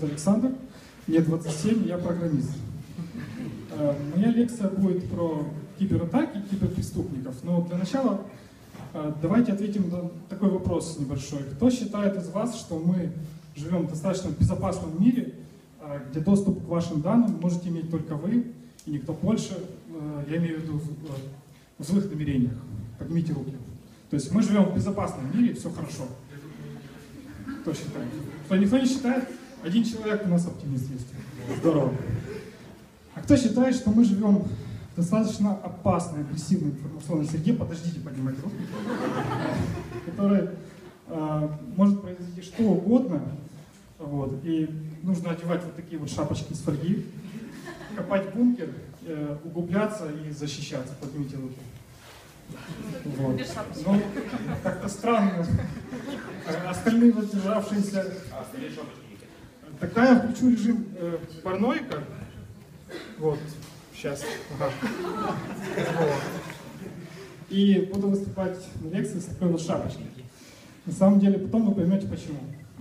зовут Александр, мне 27, я программист. Моя лекция будет про кибератаки, киберпреступников. Но для начала давайте ответим на такой вопрос небольшой. Кто считает из вас, что мы живем в достаточно безопасном мире, где доступ к вашим данным можете иметь только вы и никто больше, я имею в виду в злых намерениях? Поднимите руки. То есть мы живем в безопасном мире, все хорошо. Кто считает? Кто никто не считает? Один человек у нас оптимист есть. Здорово. А кто считает, что мы живем в достаточно опасной, агрессивной информационной среде, подождите поднимать руки, в которой может произойти что угодно, вот, и нужно одевать вот такие вот шапочки из фольги, копать бункер, углубляться и защищаться. Поднимите руки. Вот. Ну, как-то странно. Остальные воздержавшиеся. Тогда я включу режим параноика. Вот, сейчас. Ага. Вот. И буду выступать на лекции с такой вот шапочкой. На самом деле, потом вы поймете почему.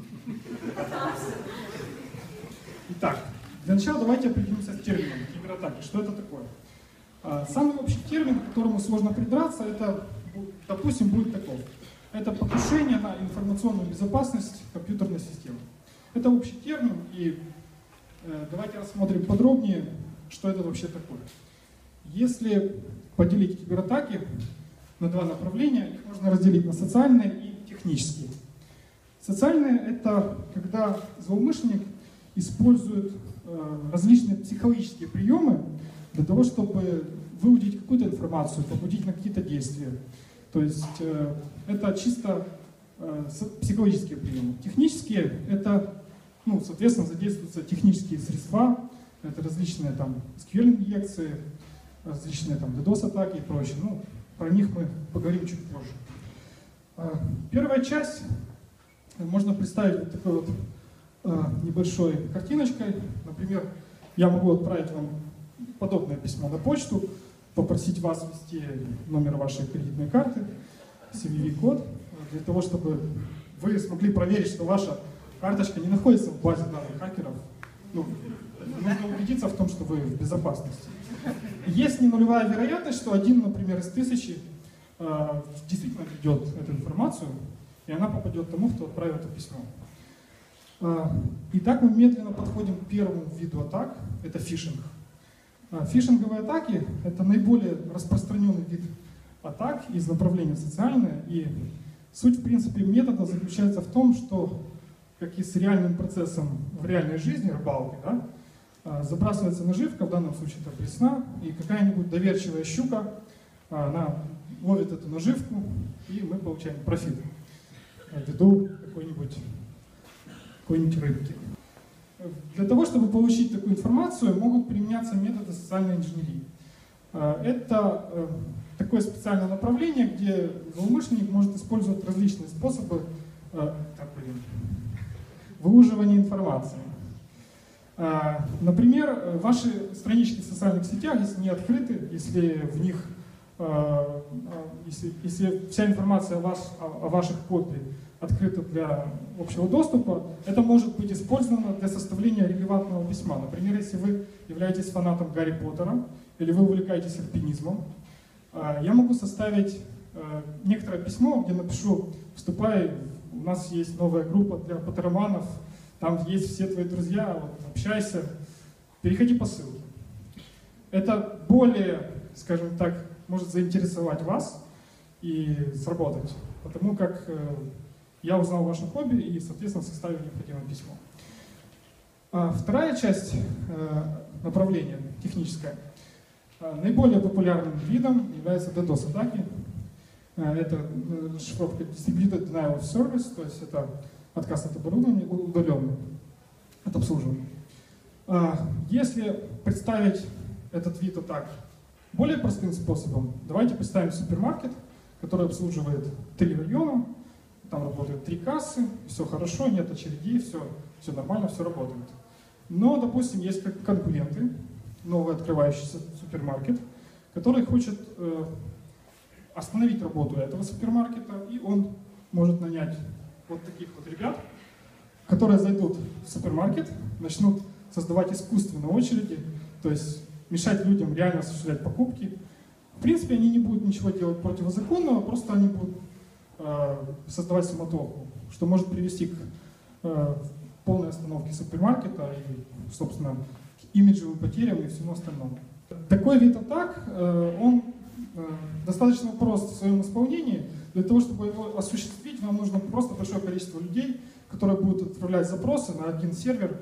Итак, для начала давайте определимся с термином кибератаки. Что это такое? Самый общий термин, к которому сложно придраться, это, допустим, будет таков. Это покушение на информационную безопасность компьютерной системы. Это общий термин, и давайте рассмотрим подробнее, что это вообще такое. Если поделить кибератаки на два направления, их можно разделить на социальные и технические. Социальные — это когда злоумышленник использует различные психологические приемы для того, чтобы выудить какую-то информацию, побудить на какие-то действия. То есть это чисто психологические приемы. Технические — это, соответственно, задействуются технические средства, это различные там SQL-инъекции, различные там DDoS-атаки и прочее. Про них мы поговорим чуть позже. Первая часть можно представить вот такой вот небольшой картиночкой. Например, я могу отправить вам подобное письмо на почту, попросить вас ввести номер вашей кредитной карты, CVV-код, для того, чтобы вы смогли проверить, что ваша карточка не находится в базе данных хакеров. Нужно убедиться в том, что вы в безопасности. Есть не нулевая вероятность, что один, например, из 1000 действительно ведет эту информацию, и она попадет тому, кто отправил это письмо. Итак, мы медленно подходим к первому виду атак, это фишинг. Фишинговые атаки — это наиболее распространенный вид атак из направления социальное, и суть, в принципе, метода заключается в том, что, как и с реальным процессом в реальной жизни, рыбалки, забрасывается наживка, в данном случае это пресна, и какая-нибудь доверчивая щука, она ловит эту наживку, и мы получаем профит ввиду какой-нибудь рыбки. Для того, чтобы получить такую информацию, могут применяться методы социальной инженерии. Это такое специальное направление, где злоумышленник может использовать различные способы выуживания информации. Например, ваши странички в социальных сетях, если не открыты, если в них, если вся информация о ваших хобби открыта для общего доступа, это может быть использовано для составления релевантного письма. Например, если вы являетесь фанатом Гарри Поттера или вы увлекаетесь альпинизмом, я могу составить некоторое письмо, где напишу: «Вступай, у нас есть новая группа для поттероманов, там есть все твои друзья, вот, общайся, переходи по ссылке». Это более, скажем так, может заинтересовать вас и сработать, потому как я узнал ваше хобби и, соответственно, составил необходимое письмо. Вторая часть направления, техническая, наиболее популярным видом является DDoS-атаки. Это шифровка Distributed Denial of Service, то есть это отказ от оборудования, удаленный от обслуживания. Если представить этот вид атак более простым способом, давайте представим супермаркет, который обслуживает 3 района, там работают 3 кассы, все хорошо, нет очередей, все нормально, все работает. Но, допустим, есть конкуренты, новый открывающийся супермаркет, который хочет остановить работу этого супермаркета, и он может нанять вот таких вот ребят, которые зайдут в супермаркет, начнут создавать искусственные очереди, то есть мешать людям реально осуществлять покупки. В принципе, они не будут ничего делать противозаконного, просто они будут создавать суматоху, что может привести к полной остановке супермаркета и, собственно, к имиджевым потерям и всему остальному. Такой вид атак, он достаточно прост в своем исполнении. Для того, чтобы его осуществить, вам нужно просто большое количество людей, которые будут отправлять запросы на один сервер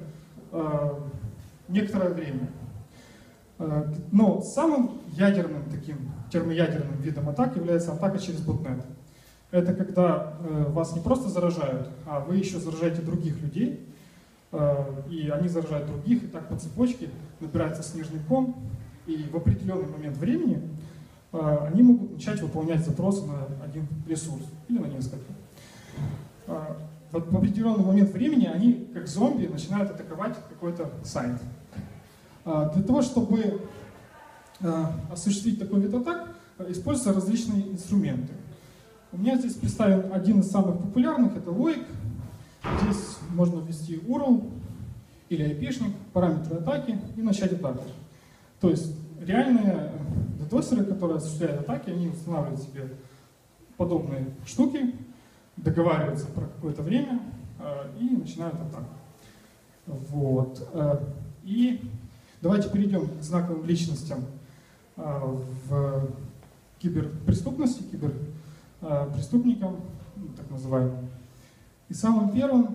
некоторое время. Но самым ядерным, таким термоядерным видом атак является атака через ботнет. Это когда вас не просто заражают, а вы еще заражаете других людей, и они заражают других, и так по цепочке набирается снежный ком, и в определенный момент времени они могут начать выполнять запросы на один ресурс или на несколько. В определенный момент времени они, как зомби, начинают атаковать какой-то сайт. Для того, чтобы осуществить такой вид атак, используются различные инструменты. У меня здесь представлен один из самых популярных, это Loic. Здесь можно ввести URL или IP-шник, параметры атаки и начать атаку. То есть реальные ддосеры, которые осуществляют атаки, они устанавливают себе подобные штуки, договариваются про какое-то время и начинают атаку. Вот. И давайте перейдем к знаковым личностям в киберпреступности, киберпреступникам, так называемым. И самым первым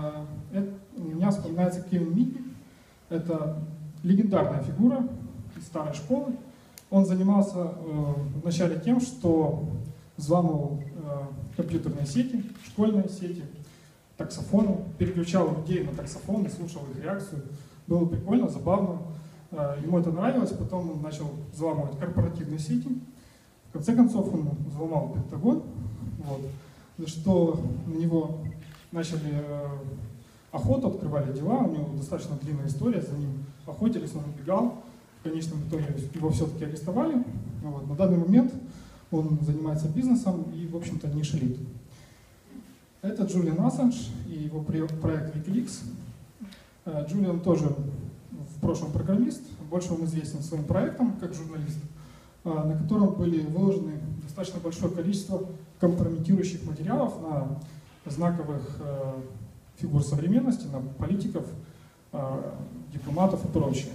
у меня вспоминается Кевин Митник. Это легендарная фигура из старой школы. Он занимался вначале тем, что взламывал компьютерные сети, школьные сети, таксофоны, переключал людей на таксофон и слушал их реакцию. Было прикольно, забавно. Ему это нравилось, потом он начал взламывать корпоративные сети. В конце концов он взломал Пентагон, вот, за что на него начали охоту, открывали дела, у него достаточно длинная история, за ним охотились, он убегал. В конечном итоге его все-таки арестовали. Вот. На данный момент он занимается бизнесом и, в общем-то, не шалит. Это Джулиан Ассанж и его проект WikiLeaks. Джулиан тоже в прошлом программист, больше он известен своим проектом как журналист, на котором были выложены достаточно большое количество компрометирующих материалов на знаковых фигур современности, на политиков, дипломатов и прочее.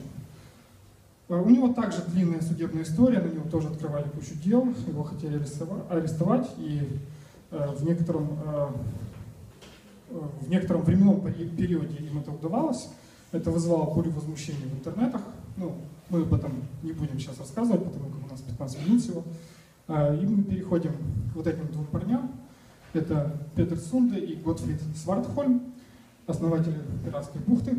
У него также длинная судебная история, на него тоже открывали кучу дел, его хотели арестовать, и в некотором временном периоде им это удавалось. Это вызвало бурю возмущений в интернетах. Ну, мы об этом не будем сейчас рассказывать, потому как у нас 15 минут всего. И мы переходим к вот этим двум парням. Это Петер Сунде и Готфрид Свардхольм, основатели Пиратской бухты.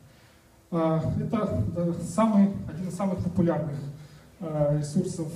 Это один из самых популярных ресурсов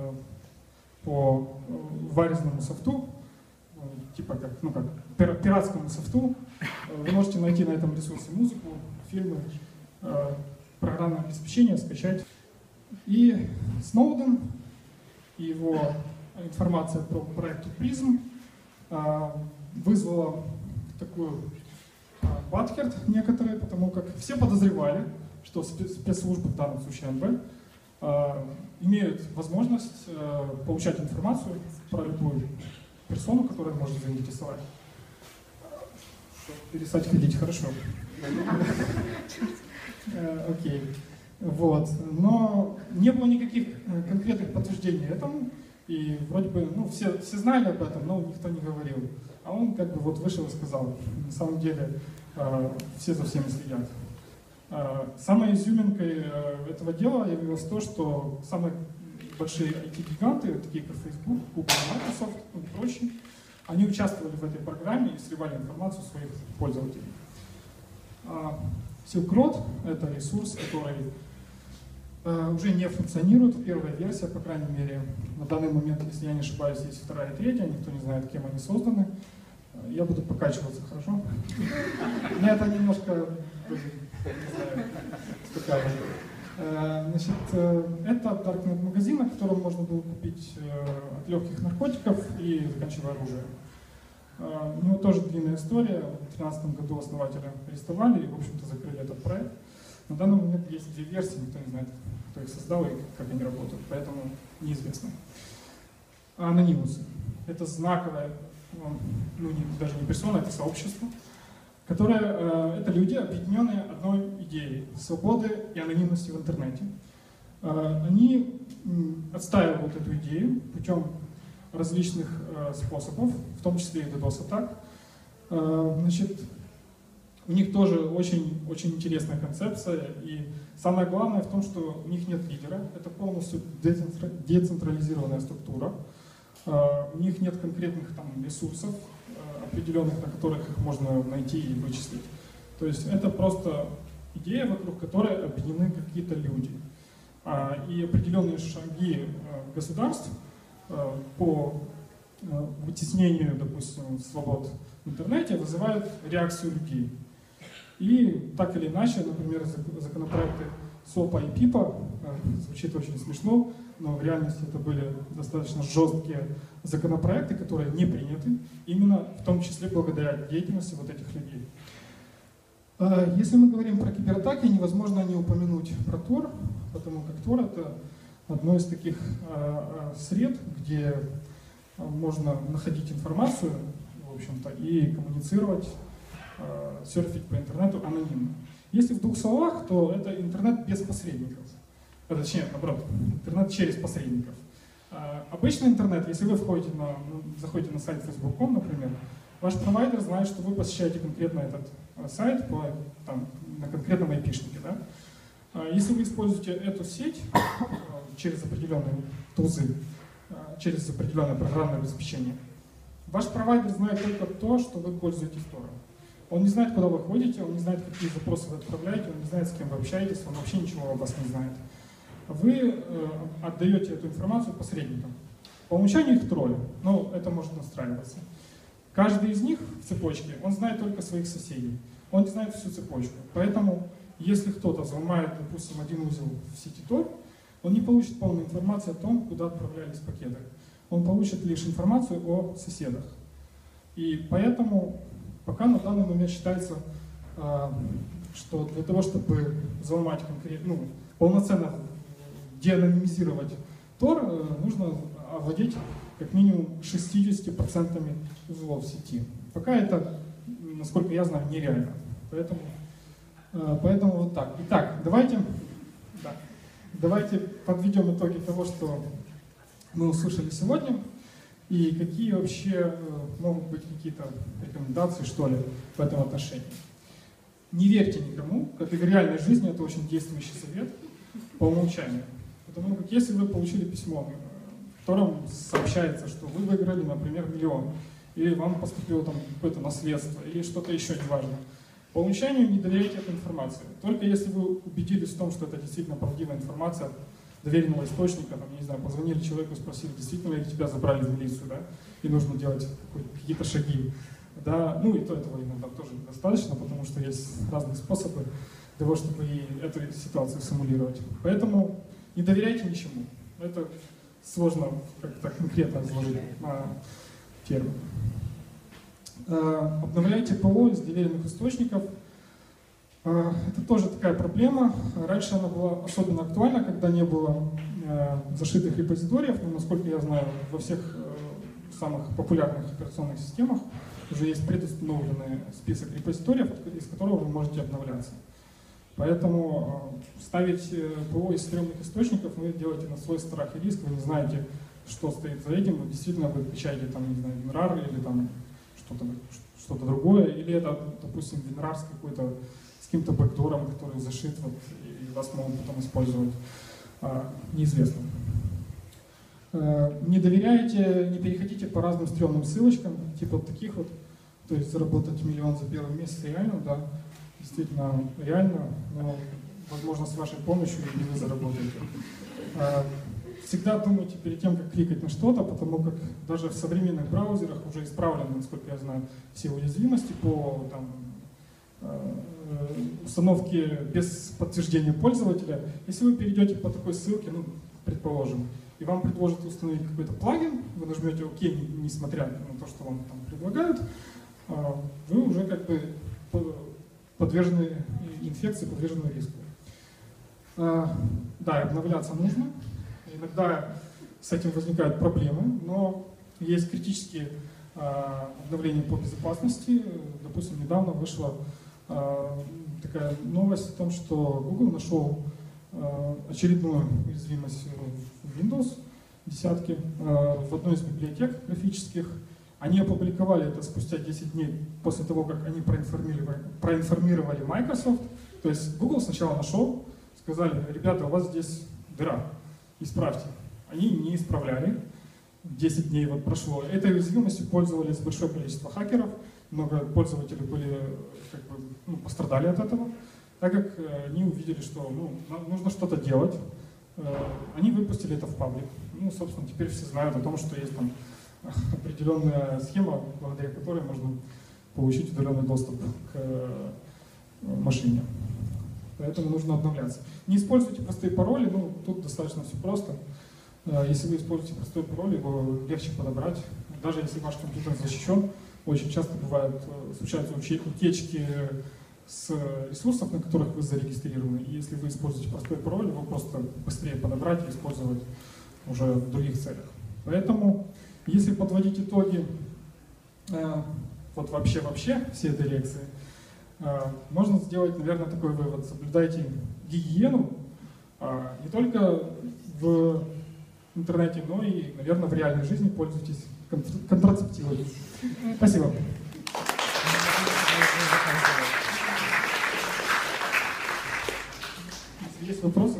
по варезному софту, типа как пиратскому софту. Вы можете найти на этом ресурсе музыку, фильмы, программное обеспечение, скачать. И Сноуден и его информация про проект Prism вызвала такую бадхерт некоторые, потому как все подозревали, что спецслужбы, в данном случае НБ, имеют возможность получать информацию про любую персону, которая может заинтересовать. Перестать ходить, хорошо. Окей. Вот. Но не было никаких конкретных подтверждений этому. И вроде бы, все знали об этом, но никто не говорил. А он как бы вот вышел и сказал. На самом деле все за всеми следят. Самой изюминкой этого дела явилось то, что самые большие IT-гиганты, такие как Facebook, Google, Microsoft и прочие, они участвовали в этой программе и сливали информацию своих пользователей. Silk Road — это ресурс, который уже не функционирует. Первая версия, по крайней мере, на данный момент, если я не ошибаюсь, есть вторая и третья, никто не знает, кем они созданы. Я буду покачиваться, хорошо? Мне это немножко, не знаю, успокаивает. Значит, это Darknet магазин, на котором можно было купить от легких наркотиков и заканчивая оружие. У него тоже длинная история. В 2013 году основателя арестовали и, в общем-то, закрыли этот проект. На данный момент есть две версии, никто не знает, кто их создал и как они работают, поэтому неизвестно. Анонимусы. Это знаковая, даже не персона, это сообщество, которое, это люди, объединенные одной идеей свободы и анонимности в интернете. Они отстаивают эту идею путем различных способов, в том числе и DDoS-атак. Значит, у них тоже очень интересная концепция, и самое главное в том, что у них нет лидера, это полностью децентрализированная структура, у них нет конкретных там ресурсов, определенных, на которых их можно найти и вычислить. То есть это просто идея, вокруг которой объединены какие-то люди. И определенные шаги государств по вытеснению, допустим, свобод в интернете вызывают реакцию людей. И так или иначе, например, законопроекты СОПа и ПИПа, звучит очень смешно, но в реальности это были достаточно жесткие законопроекты, которые не приняты, именно в том числе благодаря деятельности вот этих людей. Если мы говорим про кибератаки, невозможно не упомянуть про Tor, потому как Tor — это одно из таких сред, где можно находить информацию, в общем-то, и коммуницировать, серфить по интернету анонимно. Если в двух словах, то это интернет без посредников. Точнее, наоборот, интернет через посредников. Обычный интернет, если вы заходите на сайт Facebook.com, например, ваш провайдер знает, что вы посещаете конкретно этот сайт на конкретном IP-шнике. Да? Если вы используете эту сеть через определенные тузы, через определенное программное обеспечение, ваш провайдер знает только то, что вы пользуетесь Tor. Он не знает, куда вы ходите, он не знает, какие запросы вы отправляете, он не знает, с кем вы общаетесь, он вообще ничего о вас не знает. Вы отдаете эту информацию посредникам. По умолчанию их трое, но это может настраиваться. Каждый из них в цепочке, он знает только своих соседей. Он не знает всю цепочку. Поэтому, если кто-то взломает, допустим, один узел в сети Tor, он не получит полной информации о том, куда отправлялись пакеты. Он получит лишь информацию о соседах. И поэтому пока на данный момент считается, что для того, чтобы взломать полноценно деанонимизировать Tor, нужно овладеть как минимум 60% узлов сети. Пока это, насколько я знаю, нереально. Поэтому вот так. Итак, давайте подведем итоги того, что мы услышали сегодня, и какие вообще могут быть какие-то рекомендации, что ли, в этом отношении. Не верьте никому, как и в реальной жизни, это очень действующий совет по умолчанию. Потому как если вы получили письмо, в котором сообщается, что вы выиграли, например, 1 000 000, или вам поступило там какое-то наследство, или что-то еще неважно, по умолчанию не доверяйте этой информации. Только если вы убедились в том, что это действительно правдивая информация, доверенного источника, там, я не знаю, позвонили человеку, спросили, действительно ли тебя забрали в милицию, да, и нужно делать какие-то шаги. Да, и то этого иногда тоже достаточно, потому что есть разные способы для того, чтобы и эту ситуацию симулировать. Поэтому не доверяйте ничему. Это сложно как-то конкретно изложить на термин. Обновляйте ПО из доверенных источников. Это тоже такая проблема. Раньше она была особенно актуальна, когда не было зашитых репозиториев, но, насколько я знаю, во всех самых популярных операционных системах уже есть предустановленный список репозиториев, из которого вы можете обновляться. Поэтому ставить ПО из стрёмных источников вы делаете на свой страх и риск, вы не знаете, что стоит за этим, вы действительно вы качаете там, не знаю, WinRAR или там что-то другое, или это, допустим, WinRAR с какой-то с каким-то бэкдором, который зашит, и вас могут потом использовать, неизвестно. Не доверяйте, не переходите по разным стрёмным ссылочкам, типа вот таких вот, то есть заработать 1 000 000 за первый месяц реально, да, действительно реально, но, возможно, с вашей помощью и вы заработаете. Всегда думайте перед тем, как кликать на что-то, потому как даже в современных браузерах уже исправлены, насколько я знаю, все уязвимости по установке без подтверждения пользователя. Если вы перейдете по такой ссылке, предположим, и вам предложат установить какой-то плагин, вы нажмете ОК, несмотря на то, что вам там предлагают, вы уже как бы подвержены инфекции, подвержены риску. Да, обновляться нужно. Иногда с этим возникают проблемы, но есть критические обновления по безопасности. Допустим, недавно вышла такая новость о том, что Google нашел очередную уязвимость в Windows десятки в одной из библиотек графических. Они опубликовали это спустя 10 дней после того, как они проинформировали Microsoft. То есть Google сначала нашел, сказали: ребята, у вас здесь дыра, исправьте. Они не исправляли. 10 дней вот прошло. Этой уязвимостью пользовались большое количество хакеров. Много пользователей пострадали от этого, так как они увидели, что нужно что-то делать. Они выпустили это в паблик. Собственно, теперь все знают о том, что есть там определенная схема, благодаря которой можно получить удаленный доступ к машине. Поэтому нужно обновляться. Не используйте простые пароли, тут достаточно все просто. Если вы используете простой пароль, его легче подобрать. Даже если ваш компьютер защищен, очень часто случаются утечки с ресурсов, на которых вы зарегистрированы. И если вы используете простой пароль, его просто быстрее подобрать и использовать уже в других целях. Поэтому, если подводить итоги вообще всей этой лекции, можно сделать, наверное, такой вывод. Соблюдайте гигиену не только в интернете, но и, наверное, в реальной жизни пользуйтесь контрацептивами. Спасибо. Есть вопросы?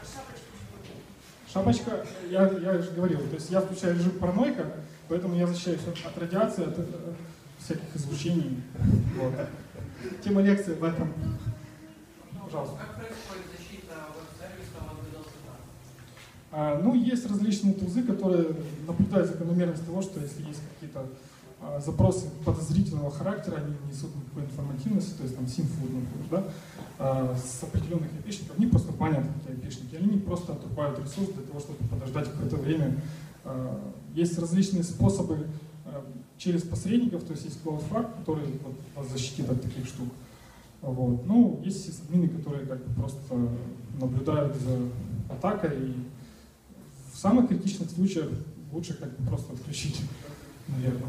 Шапочка, я же говорил, то есть я включаю режим параноика, поэтому я защищаюсь от радиации, от всяких излучений. Вот. Тема лекции в этом. Пожалуйста. Как происходит защита веб-сервисов от DDoS? Есть различные тулзы, которые наблюдают закономерность того, что если есть какие-то запросы подозрительного характера, они не несут никакой информативности, то есть там SimFood, например, да, с определенных IP-шников, они просто банят эти IP-шники, они просто отрубают ресурс для того, чтобы подождать какое-то время. Есть различные способы через посредников, то есть есть CloudFrag, который вас защитит от таких штук. Вот. Есть сисадмины, которые просто наблюдают за атакой, и в самых критичных случаях лучше просто отключить, наверное.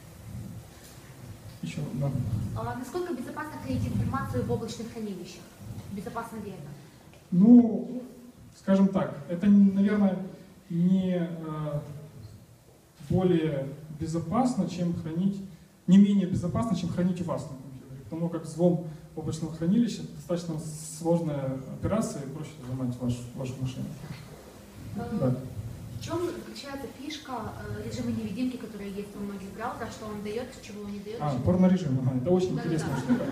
Еще, да. Насколько безопасно хранить информацию в облачных хранилищах? Безопасно ли это? Скажем так, это, наверное, не более безопасно, чем хранить, не менее безопасно, чем хранить у вас на компьютере. Потому как взлом облачного хранилища достаточно сложная операция, и проще взломать вашу машину. Да. В чем заключается фишка режима невидимки, который есть у многих браузерах, что он дает, чего он не дает? Порнорежим, это очень интересная штука.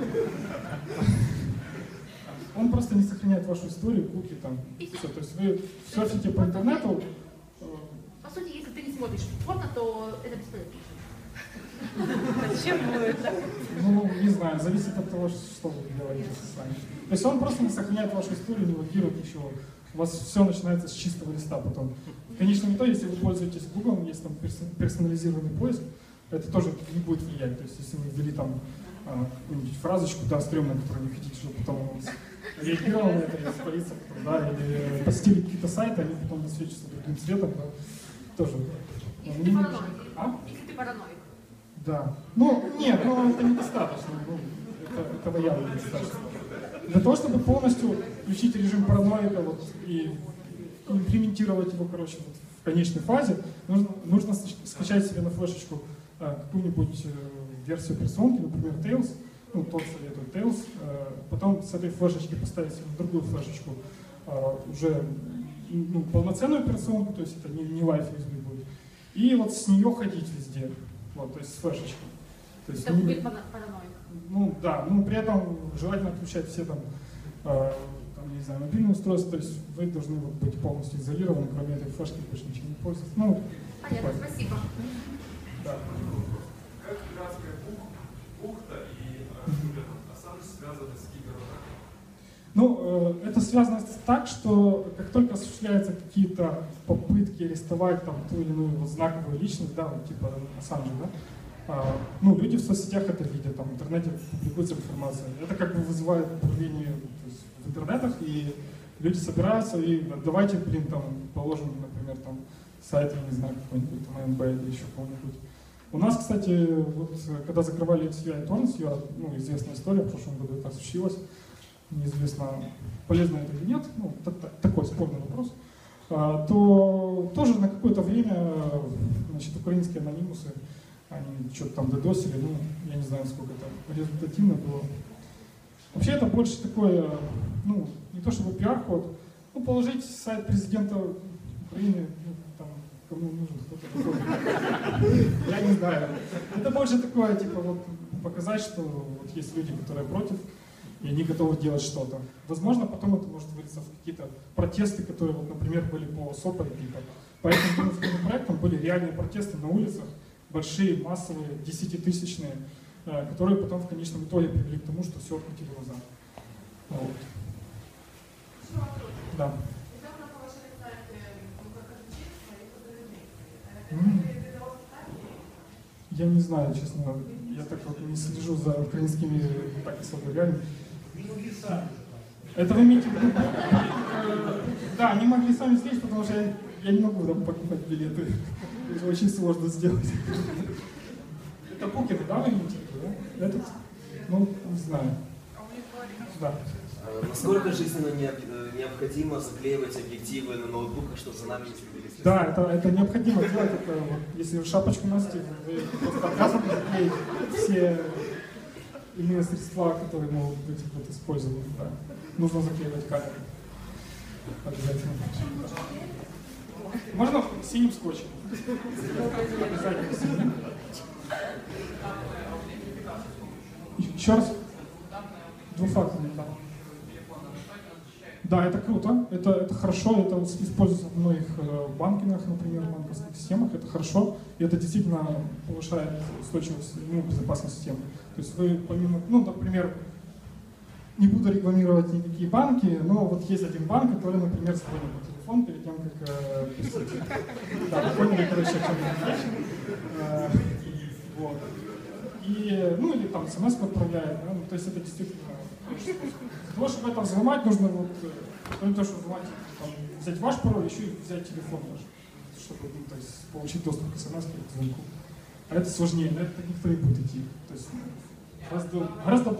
Он просто не сохраняет вашу историю, куки там. Все. То есть вы серфите по интернету. По сути, если ты не смотришь порно, то это бесполезно. Зачем будет так? Не знаю, зависит от того, что вы делаете сами. То есть он просто не сохраняет вашу историю, не логирует ничего. У вас все начинается с чистого листа потом. В конечном итоге, если вы пользуетесь Google, есть там персонализированный поиск, это тоже не будет влиять. То есть если вы ввели там какую-нибудь фразочку, стрёмную, которую не хотите, чтобы потом он реагировал на это и испарится, или посетили какие-то сайты, они потом высвечиваются другим цветом, тоже. Если ты параноик. Если ты параноик. Да. Нет, это недостаточно. Этого явно недостаточно. Для того, чтобы полностью включить режим параноика и имплементировать его, в конечной фазе, нужно скачать себе на флешечку какую-нибудь версию операционки, например, Tails, тот советует Tails, потом с этой флешечки поставить себе на другую флешечку уже полноценную операционку, то есть это не Live USB будет, и с нее ходить везде, то есть с флешечкой. Это будет параноик. Да, при этом желательно отключать все не знаю, мобильные устройства, то есть вы должны быть полностью изолированы, кроме этой флешки больше ничем не пользоваться. Понятно, спасибо. Да. Как пиратская бухта и кибератаки связаны с кибератаками? Ну, это связано так, что как только осуществляются какие-то попытки арестовать там ту или иную вот знаковую личность, да, вот, типа Ассанжа, да, ну, люди в соцсетях это видят, там, в интернете публикуется информация. Это как бы вызывает бурление в интернетах, и люди собираются, и давайте, блин, там, положим, например, там, сайт, я не знаю, какой-нибудь, там, АМБ или еще кого-нибудь. У нас, кстати, вот, когда закрывали XUI и Torrents, ну, известная история, в прошлом году это случилось, неизвестно, полезно это или нет, ну, такой спорный вопрос, то тоже на какое-то время, значит, украинские анонимусы, они что-то там додосили, ну, я не знаю, сколько это результативно было. Вообще это больше такое, ну, не то чтобы пиар-ход, ну, положить сайт президента Украины, ну, там, кому нужен кто-то такой. Я не знаю. Это больше такое, типа, вот, показать, что вот есть люди, которые против, и они готовы делать что-то. Возможно, потом это может вылиться в какие-то протесты, которые, вот, например, были по СОПа и ПИПа. По этим законопроектам были реальные протесты на улицах, большие, массовые, 10-тысячные, которые потом в конечном итоге привели к тому, что все открутило назад. Вот. Да. Я не знаю, честно, я так вот не слежу за украинскими так особо реально. Это вы имеете в виду? Да, они могли сами слезть, потому что я не могу там покупать билеты. Это очень сложно сделать. Это букеры, да, вы имеете в виду? Да? Этот? Ну, не знаю. Да. Насколько жизненно необходимо заклеивать объективы на ноутбуках, чтобы за нами не следили? Да, это необходимо делать. Это, вот, если вы шапочку носите, вы просто обязаны заклеить все иные средства, которые могут быть вот, использованы. Да. Нужно заклеивать камеру. Обязательно. Можно синим скотчем? Обязательно синим. Еще раз? Двухфакторный, да. Да, это круто, это хорошо, это используется в многих банкингах, например, в банковских системах, это хорошо, и это действительно повышает устойчивость, ну, безопасность системы. То есть вы помимо, ну, например, не буду рекламировать никакие банки, но вот есть один банк, который, например, звонит по телефону перед тем, как... Да, вы поняли, короче, о чем я. Вот. И, ну, или там смс отправляет, да? Ну, то есть это действительно хороший способ. Для того, чтобы это взломать, нужно вот, кроме того, чтобы взломать, там, взять ваш пароль, еще и взять телефон ваш, чтобы, ну, то есть, получить доступ к смс или к звонку. А это сложнее, на это никто не будет идти. То есть гораздо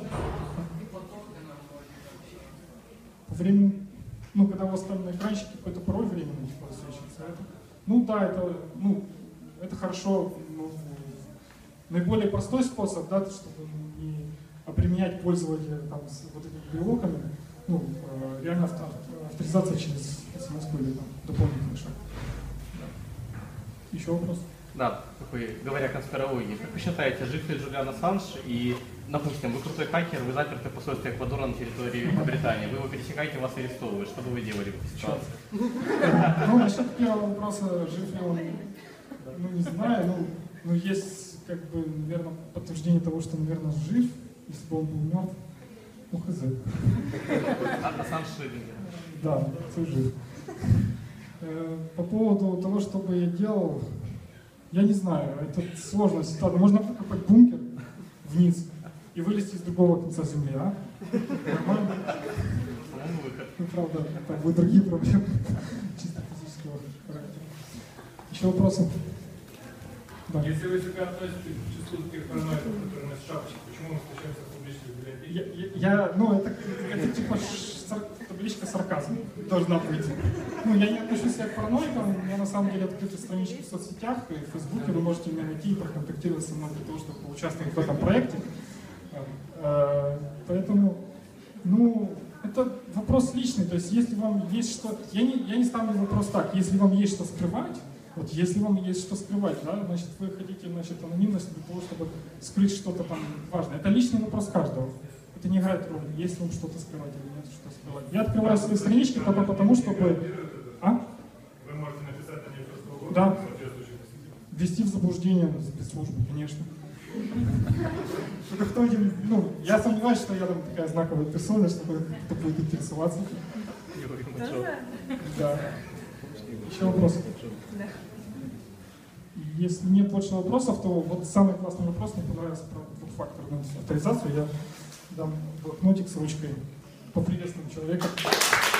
по времени, ну, когда у вас там на экранчике какой-то пароль временный типа, высвечивается, это, ну да, это хорошо, ну, наиболее простой способ, да, чтобы не обременять пользователя там, с вот этими блоками, ну, реально авторизация через смс или там, дополнительный шаг. Да. Еще вопрос? Да, такой, говоря о конспирологии, как вы считаете, жив ли Джулиан Ассанж и, допустим, вы крутой хакер, вы заперты в посольстве Эквадора на территории Великобритании, вы его пересекаете, вас арестовывают, что бы вы делали в этой ситуации? Ну, насчет первого вопроса, жив ли он, ну, не знаю, ну, есть, как бы, наверное, подтверждение того, что, наверное, жив, если бы он был мертв, ну, хз. Ассанж жив? Да, ты жив. По поводу того, что бы я делал, я не знаю, это сложная ситуация. Можно выкопать бункер вниз и вылезти из другого конца земли, а? Нормально? Ну, правда, это будут другие проблемы чисто физического характера. Еще вопросы? Да. Если вы себя относите к числу таких параноиков, которые носят шапочки, почему мы встречаемся в публичной библиотеке? Ну, это типа табличка сарказма должна быть. Ну, я не отношусь себя к параноикам, у меня на самом деле открыты странички в соцсетях, и в Фейсбуке вы можете меня найти и проконтактировать со мной для того, чтобы поучаствовать в этом проекте. Поэтому, ну, это вопрос личный, то есть если вам есть что... Я не ставлю вопрос так, если вам есть что скрывать, вот если вам есть что скрывать, да, значит вы хотите, значит, анонимность для того, чтобы скрыть что-то там важное. Это личный вопрос каждого. Это не играет роли, есть вам что-то скрывать или нет что скрывать. Я открываю свои странички только потому, чтобы... А? Вы можете написать на ней просто угодно, да. Ввести в заблуждение спецслужбы, конечно. Кто-нибудь, ну, я сомневаюсь, что я там такая знаковая персона, что кто-то будет интересоваться. Да. Еще вопросы? Да. Если нет больше вопросов, то вот самый классный вопрос мне понравился про двухфакторную авторизацию. Я дам блокнотик с ручкой. Поприветствуем человека.